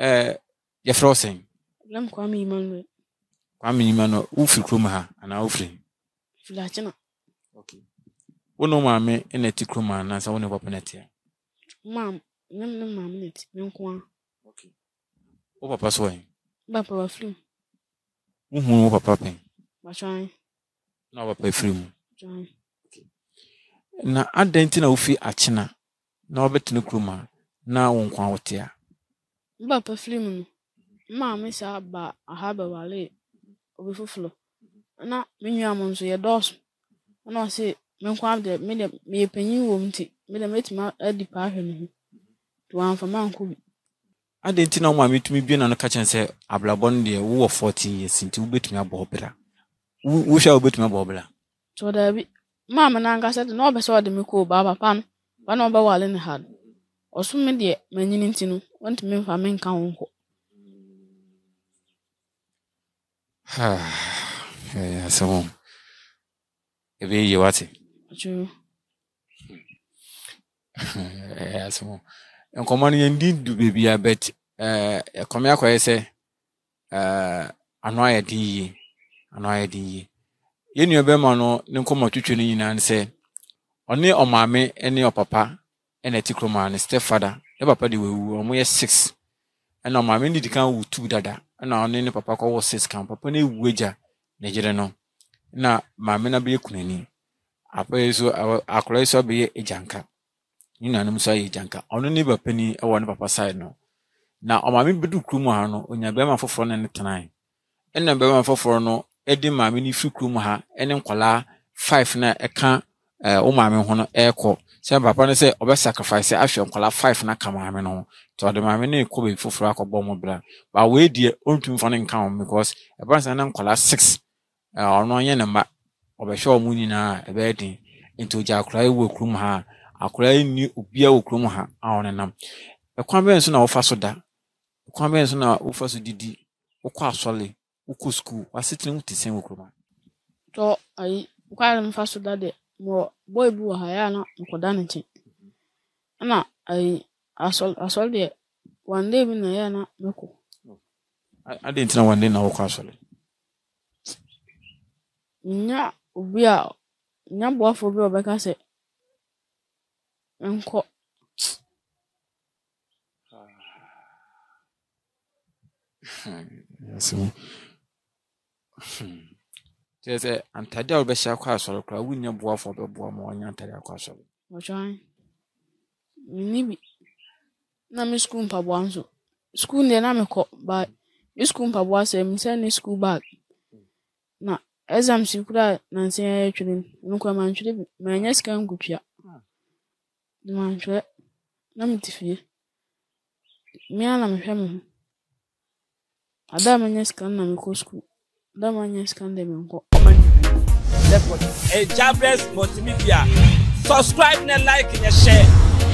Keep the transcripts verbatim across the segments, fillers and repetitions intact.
eh ye frozen Lam Kwame Emmanuel. Kwame Emmanuel u fi krom ha ana u fi Filachina. Okay. Wono maame ene ti krom na sa wono papa netia. Mam, nem nem mam net, me nko. Okay. O papa so en. Papa wa film. Uhu o papa pen. Ba twan. Na papa film. Twan. Okay. Na adenti na u fi achina. Na obetinu krom na wo nkwa wotia. Papa film no. Mam sa ba ahaba wale obifufulo. Na menyu amon so ye dos. Na o se me nkwa de me de me panyin wo mti. Me de metima adi pa ahwe no. To anfa manko bi. Adenti na wo ametumi bi na no ka chen se ablabon de wo fourteen years nti wo betumi abobra. Wo sha wo betumi abobra. To da bi. Mam na anga se na obese ode me ko ba papa no. Ba na oba wale ne had. Oso me de manyini nti no. Wonti me mfa me nka wonko. Ha. Eh so. Ebe ye wate. Achu. Eh so. Enkomo no yendi du bebia bet eh ekomi akoye se eh ano ayedi yi ano ayedi yi yenu ebema no ne nkomo twetwe no nyina se one omame ene opapa ene tikroma ne stepfather e papa de wewu omo ye six ena omame ndi dikan wu two dada ena one ne papa ko wo six kan papa ne wueja ne jere no na mame na be kunani apa yeso akora yeso be ejanka nyina nam so ejanka ono ne bapani e wo ne papa side no na omame bedu krum ha no onya be ma foforo ne tenan ena be ma foforo no edi mame ni fi krum ha ene nkwala five na eka eh o mame ho no eko se papa ne se obe sacrifice ahwe nkwala five na ka mame no to de mame ne ko be foforo akobọ mo bra ba we die ontum fo ne nka on because e ba san na nkwala six eh ono anye ne ma obe hwe omu nyina e be din enti oja akora ewo krum ha akora ni obia wo krum ha awon nam e kwan be nso na wo fa so da kwan be nso na wo fa so didi wo kwa asole wo ko school wasitini mutisen wo krum To ai kwa le mfa so da de mo boy bu ha ya na nkoda ne chi. Ana ai asol asol de one day bi na ya na meko. Ade ntina one day na wo kwa asole. Nya obi a nya boafo bi obeka se enko. Yes. Tese antade a be sha kwa asole kra wunya boafo be boa ma onya antade kwa asole. Ochan. Ni bi na me school pa bo anso. School ne na me ko ba me school pa bo ase me send school bag. Na exam sikura na nse ya twene nko ma ntwede ma nya sika nkutwa. De ma ntwede na mtifie. Me ana me hwe me. Ada ma nya sika na me ko school. Ada ma nya sika de me nko. Hey, Jahbless Multimedia. Subscribe and like and share.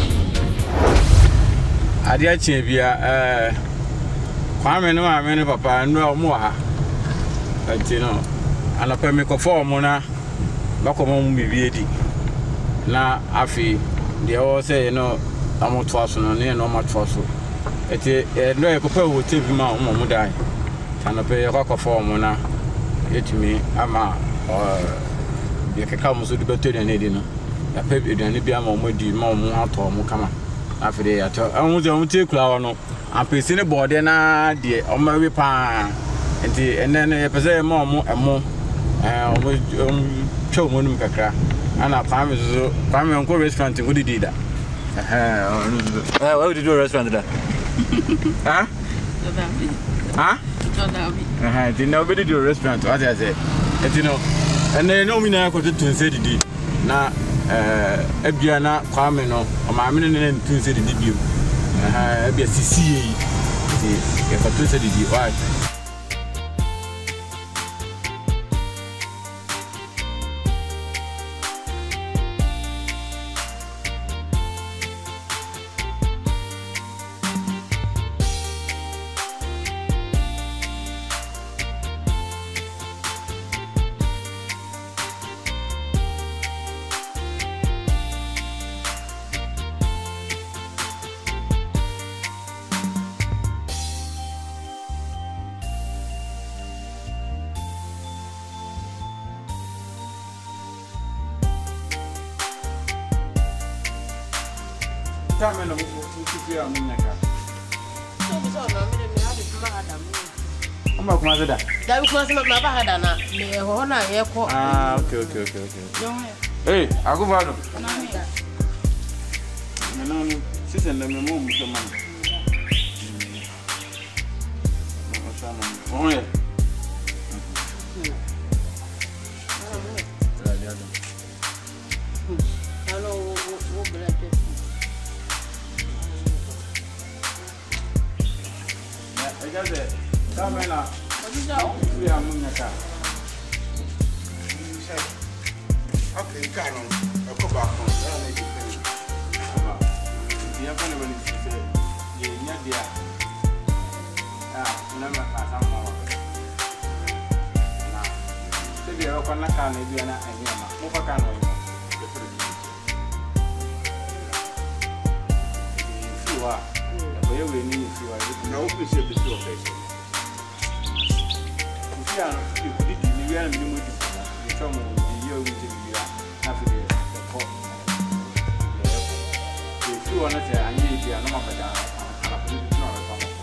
Adia chebia eh Kwame no ame ne papa no mo ha. Ati no anapa me ko form na bakomo mu biedi. Na afi de o say no amoto aso no ne no mato aso. Eti no e ko pa wo tebi ma mo mo dai. Anapa e ko form na etimi ama eh ye ka mo so de beto ne di no. Ya pe eduane bia ma mo di ma mo ato mo kama. Afide ya to ahun je ohun ti kula no ampesi ne bode na de o ma wi pa enti ene ne ye pese ma mo emo eh o mo twa mo num kakra ana Kwame zo Kwame onko restaurant go didi da eh eh why did you restaurant da ha ha eh di na obedi do restaurant what I say enti no ene no mi na ko to tunse didi na eh ebia na Kwame no o ma me ne ntun se didi bio eh ebia sisi yi ti e fa tun se didi why time no to feel am nyaka. So we saw no me me have to Adam. Oma kuma seda. Da bi kuma se ma ba hada na me ho na ye ko. Ah, okay, okay, okay, okay. No. Hey, akuvado. Na me. No, no, season na me mo mu so man. Oh yeah. Hello, wo brete. Ya, ega de. Kamela. Odija o. We am nyaka. Okay, can on. I go back on. I need to finish. Dia kana wani sise. Ye nya dia. Ah, na ma ka sa ma. Na. Se dia ko na ka na dia na anya ma. Mo fa ka no yo. Siwa. Da boye we ni siwa. Now we should be two of them. Usia no, you did ni we na ni mo di. Ni chomo di yo wi di bia. Na fi de ko. If you want to say I need to know about that, I'm going to know about it.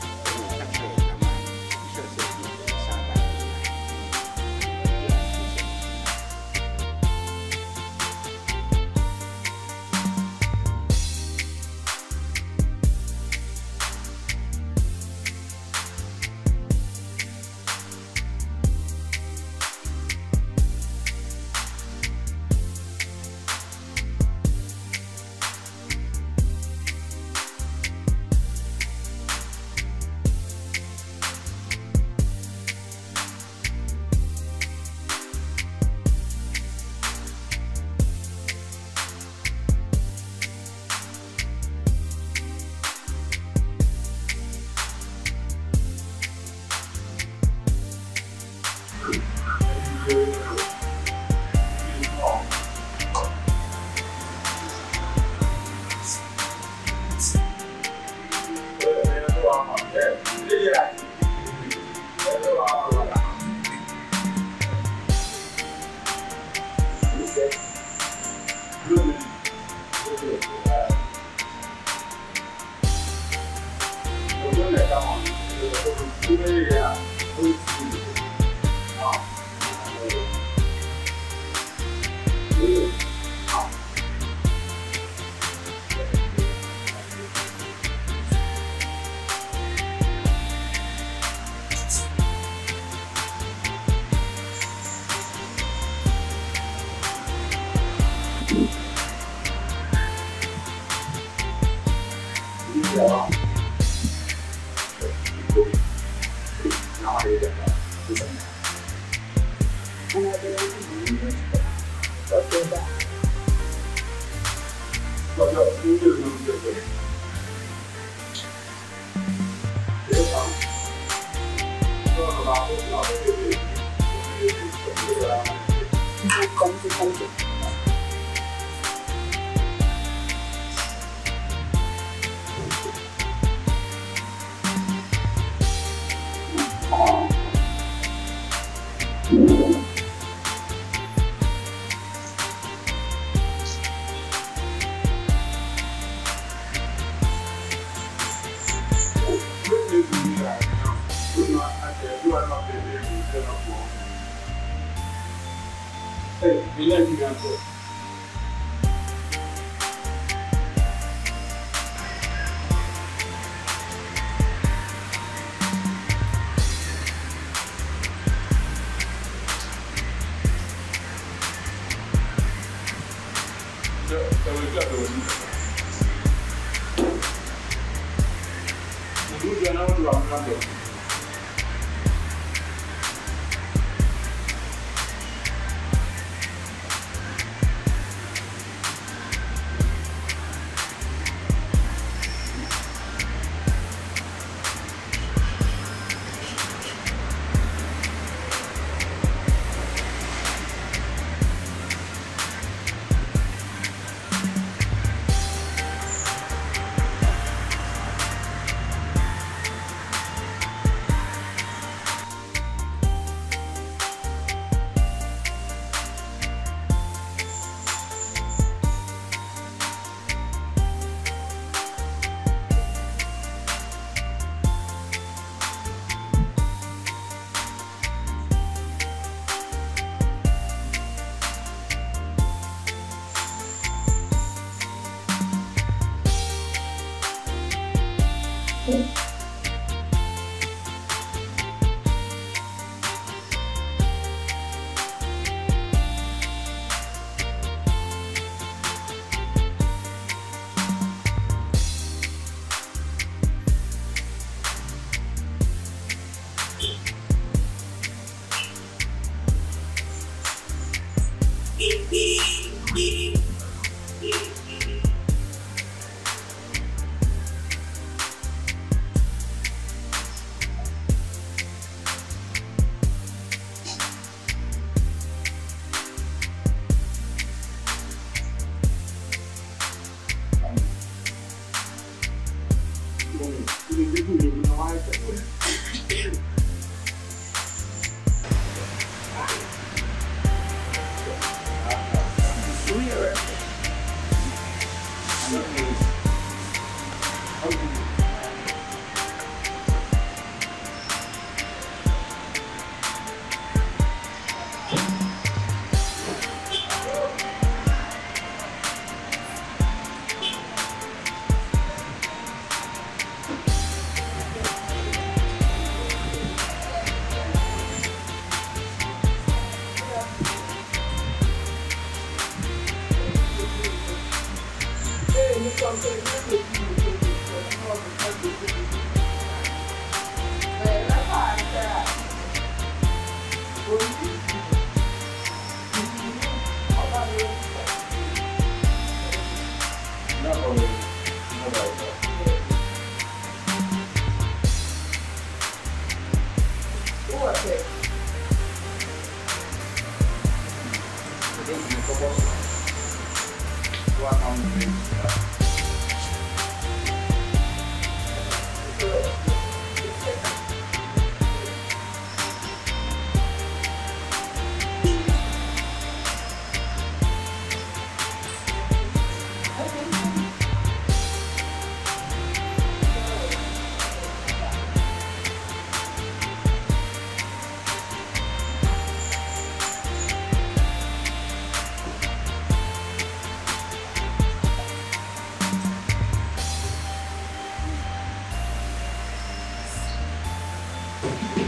Thank you.